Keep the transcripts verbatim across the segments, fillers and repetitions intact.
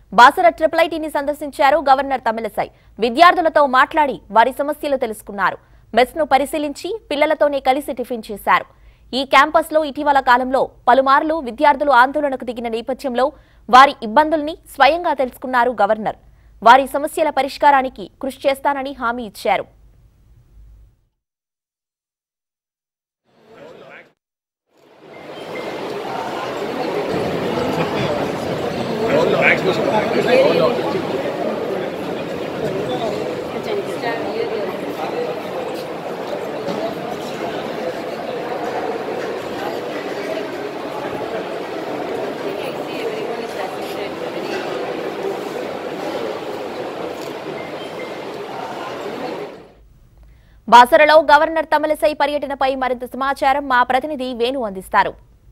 Basara triple ఐటీని సందర్శించారు governor Tamilisai. విద్యార్థులతో మాట్లాడి వారి సమస్యలు తెలుసుకున్నారు. మెస్ ను పరిశీలించి పిల్లలతోనే కలిసి టిఫిన్ చేశారు. ఈ క్యాంపస్ లో ఇటీవల కాలంలో పలుమార్లు విద్యార్థులు ఆందోళనకు దిగిన నేపథ్యంలో వారి ఇబ్బందుల్ని స్వయంగా తెలుసుకున్నారు గవర్నర్. వారి సమస్యల పరిష్కారానికి కృషి చేస్తానని హామీ ఇచ్చారు. బాసరలో గవర్నర్ తమిళసై పర్యటనపై మరింత సమాచారం మా ప్రతినిధి వేణు అందిస్తారు.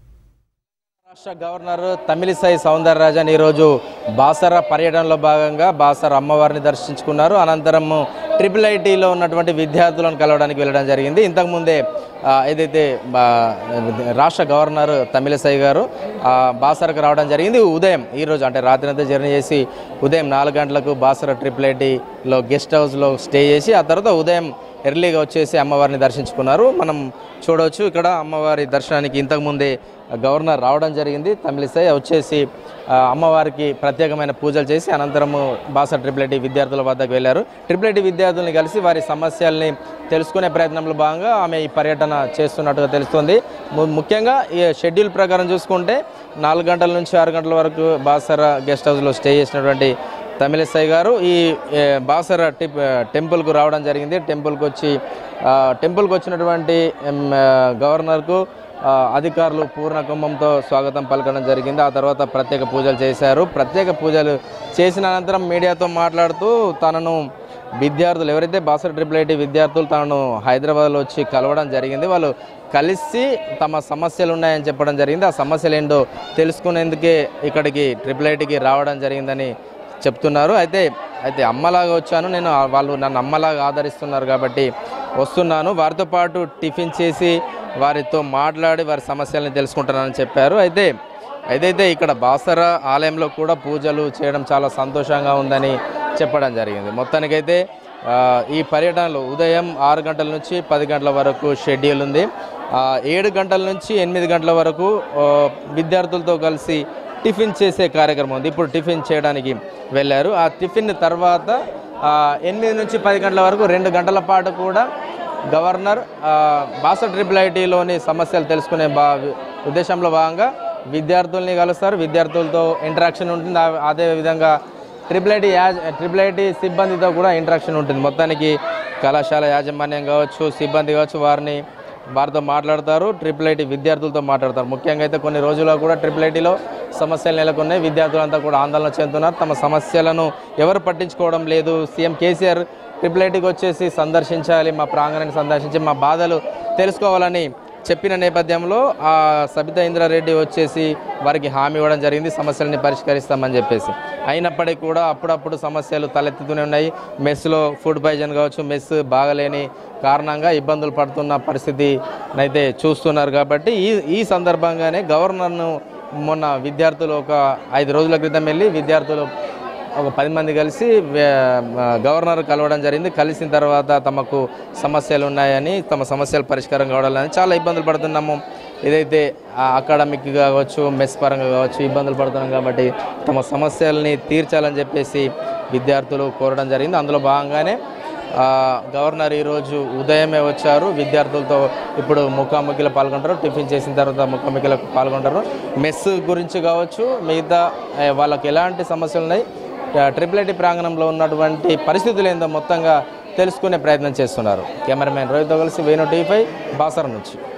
రాష్ట్ర గవర్నర్ తమిళిసై సౌందరరాజన్ ఈరోజు బాసర పర్యటనలో భాగంగా బాసర అమ్మవారిని దర్శించుకున్నారు. అనంతరం ట్రిపుల్ ఐటీలో ఉన్నటువంటి విద్యార్థులను కలవడానికి వెళ్ళడం జరిగింది. ఇంతకుముందే ఏదైతే రాష్ట్ర గవర్నర్ తమిళిసై గారు బాసరకు రావడం జరిగింది. ఉదయం ఈరోజు అంటే రాత్రి అంతా జర్నీ చేసి ఉదయం నాలుగు గంటలకు బాసర ట్రిపుల్ ఐటీలో గెస్ట్ హౌస్లో స్టే చేసి ఆ తర్వాత ఉదయం ఎర్లీగా వచ్చేసి అమ్మవారిని దర్శించుకున్నారు. మనం చూడవచ్చు ఇక్కడ అమ్మవారి దర్శనానికి ఇంతకుముందే గవర్నర్ రావడం జరిగింది. తమిళిసై వచ్చేసి అమ్మవారికి ప్రత్యేకమైన పూజలు చేసి అనంతరము బాసర ట్రిపుల్ ఐటీ విద్యార్థుల వద్దకు వెళ్ళారు. ట్రిపుల్ ఐటీ విద్యార్థుల్ని కలిసి వారి సమస్యల్ని తెలుసుకునే ప్రయత్నంలో భాగంగా ఆమె ఈ పర్యటన చేస్తున్నట్టుగా తెలుస్తుంది. ముఖ్యంగా ఈ షెడ్యూల్ ప్రకారం చూసుకుంటే నాలుగు గంటల నుంచి ఆరు గంటల వరకు బాసర గెస్ట్ హౌస్లో స్టే చేసినటువంటి తమిళిసై గారు ఈ బాసర టిప్ టెంపుల్కు రావడం జరిగింది. టెంపుల్కి వచ్చి టెంపుల్కి వచ్చినటువంటి గవర్నర్కు అధికారులు పూర్ణ కుంభంతో స్వాగతం పలకడం జరిగింది. ఆ తర్వాత ప్రత్యేక పూజలు చేశారు. ప్రత్యేక పూజలు చేసిన అనంతరం మీడియాతో మాట్లాడుతూ తనను విద్యార్థులు ఎవరైతే బాసర ట్రిపుల్ ఐటీ విద్యార్థులు తనను హైదరాబాద్లో వచ్చి కలవడం జరిగింది. వాళ్ళు కలిసి తమ సమస్యలు ఉన్నాయని చెప్పడం జరిగింది. ఆ సమస్యలు ఏంటో తెలుసుకునేందుకే ఇక్కడికి ట్రిపుల్ ఐటీకి రావడం జరిగిందని చెప్తున్నారు. అయితే అయితే అమ్మలాగా వచ్చాను, నేను వాళ్ళు నన్ను అమ్మలాగా ఆదరిస్తున్నారు కాబట్టి వస్తున్నాను, వారితో పాటు టిఫిన్ చేసి వారితో మాట్లాడి వారి సమస్యలను తెలుసుకుంటానని చెప్పారు. అయితే ఏదైతే ఇక్కడ బాసర ఆలయంలో కూడా పూజలు చేయడం చాలా సంతోషంగా ఉందని చెప్పడం జరిగింది. మొత్తానికైతే ఈ పర్యటనలో ఉదయం ఆరు గంటల నుంచి పది గంటల వరకు షెడ్యూల్ ఉంది. ఏడు గంటల నుంచి ఎనిమిది గంటల వరకు విద్యార్థులతో కలిసి టిఫిన్ చేసే కార్యక్రమం ఉంది. ఇప్పుడు టిఫిన్ చేయడానికి వెళ్ళారు. ఆ టిఫిన్ తర్వాత ఎనిమిది నుంచి పది గంటల వరకు రెండు గంటల పాటు కూడా గవర్నర్ బాసర ట్రిపుల్ ఐటీలోని సమస్యలు తెలుసుకునే బా ఉద్దేశంలో భాగంగా విద్యార్థుల్ని కలుస్తారు. విద్యార్థులతో ఇంటరాక్షన్ ఉంటుంది. అదేవిధంగా ట్రిపుల్ ఐటీ యాజ ట్రిపుల్ ఐటీ సిబ్బందితో కూడా ఇంటరాక్షన్ ఉంటుంది. మొత్తానికి కళాశాల యాజమాన్యం కావచ్చు, సిబ్బంది కావచ్చు, వారిని వారితో మాట్లాడతారు. ట్రిపుల్ ఐటీ విద్యార్థులతో మాట్లాడతారు. ముఖ్యంగా అయితే కొన్ని రోజుల్లో కూడా ట్రిపుల్ ఐటీలో సమస్యలు నెలకొన్నాయి. విద్యార్థులంతా కూడా ఆందోళన చెందుతున్నారు. తమ సమస్యలను ఎవరు పట్టించుకోవడం లేదు. సీఎం కేసీఆర్ ట్రిపుల్ ఐటీకి వచ్చేసి సందర్శించాలి, మా ప్రాంగణాన్ని సందర్శించి మా బాధలు తెలుసుకోవాలని చెప్పిన నేపథ్యంలో ఆ సబితా ఇంద్రారెడ్డి వచ్చేసి వారికి హామీ ఇవ్వడం జరిగింది, సమస్యలని పరిష్కరిస్తామని చెప్పేసి. అయినప్పటికీ కూడా అప్పుడప్పుడు సమస్యలు తలెత్తుతూనే ఉన్నాయి. మెస్లో ఫుడ్ పాయిజన్ కావచ్చు, మెస్ బాగలేని కారణంగా ఇబ్బందులు పడుతున్న పరిస్థితి అయితే చూస్తున్నారు. కాబట్టి ఈ ఈ సందర్భంగానే గవర్నర్ను మొన్న విద్యార్థులు ఒక ఐదు రోజుల క్రితం వెళ్ళి విద్యార్థులు ఒక పది మంది కలిసి గవర్నర్ కలవడం జరిగింది. కలిసిన తర్వాత తమకు సమస్యలు ఉన్నాయని, తమ సమస్యలు పరిష్కారం కావాలని, చాలా ఇబ్బందులు పడుతున్నాము, ఏదైతే అకాడమిక్ కావచ్చు, మెస్ పరంగా కావచ్చు ఇబ్బందులు పడుతున్నాం కాబట్టి తమ సమస్యల్ని తీర్చాలని చెప్పేసి విద్యార్థులు కోరడం జరిగింది. అందులో భాగంగానే గవర్నర్ ఈరోజు ఉదయమే వచ్చారు. విద్యార్థులతో ఇప్పుడు ముఖాముఖిలో పాల్గొంటారు. టిఫిన్ చేసిన తర్వాత ముఖాముఖిలో పాల్గొంటారు. మెస్ గురించి కావచ్చు, మిగతా వాళ్ళకి ఎలాంటి సమస్యలు ఉన్నాయి, ట్రిపుల్ ఐటీ ప్రాంగణంలో ఉన్నటువంటి పరిస్థితులు ఏందో మొత్తంగా తెలుసుకునే ప్రయత్నం చేస్తున్నారు. కెమెరామెన్ రోహిత్తో కలిసి వేణు టీవీ ఫైవ్ బాసర నుంచి.